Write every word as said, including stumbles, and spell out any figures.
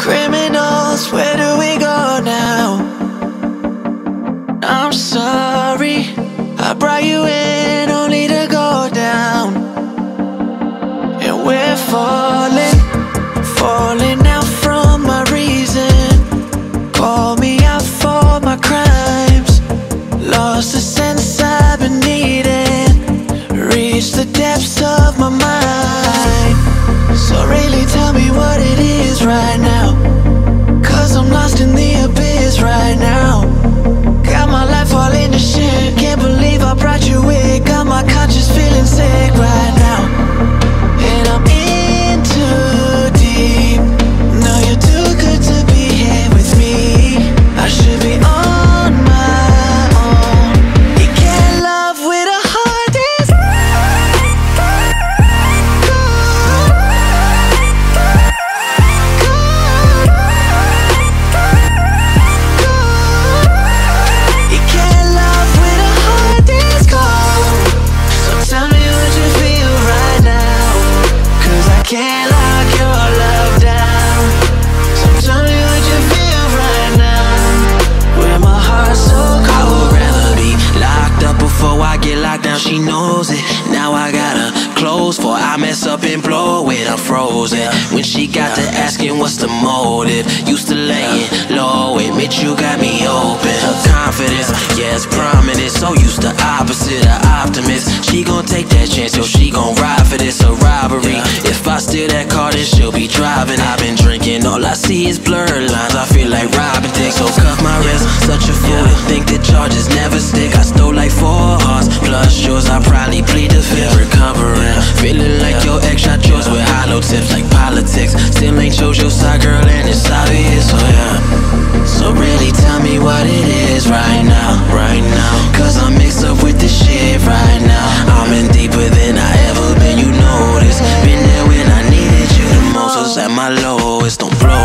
Criminals, where do we go now? I'm sorry, I brought you in only to go down. And we're falling, falling out from my reason. Call me out for my crimes. Lost the sense I've been needing. Reached the depths of my mind. So really tell me what it is right now, 'cause I'm lost in the abyss right now. Got my life all in the shit. Can't believe I brought you in. Got my conscience feeling sick right now. And I'm in too deep. No, you're too good to be here with me. I should be on my own. You can't love with a heart that's You can't love with a heart that's cold. So tell me what you feel right now, 'cause I can't lock your love down. So tell me what you feel right now, where my heart's so cold. I would rather be locked up before I get locked down. She knows it. Now I gotta close for I mess up and blow it. I'm frozen when she got to asking what's the motive. Used to laying low, admit you got me open. Her confidence, yeah, it's prominent. So used to opposite, a optimist. She gon' take that chance, yo, she gon' ride for this, a robbery. If I steal that car, then she'll be driving. I've been drinking, all I see is blurred lines. I feel like robbing things, so cuff my wrist. Such a fool to think that charges never stick. I stole like four hearts, plus yours. I probably plead the fifth, recovering. Feeling like your ex shot yours with hollow tips like politics. Still ain't chose your side, girl, and it's obvious, so yeah. So really tell me what it is right now, right now, 'cause I'm mixed up with this shit right now. I'm in deeper than I ever been, you know this. Been there when I needed you the most, was at my lowest, don't blow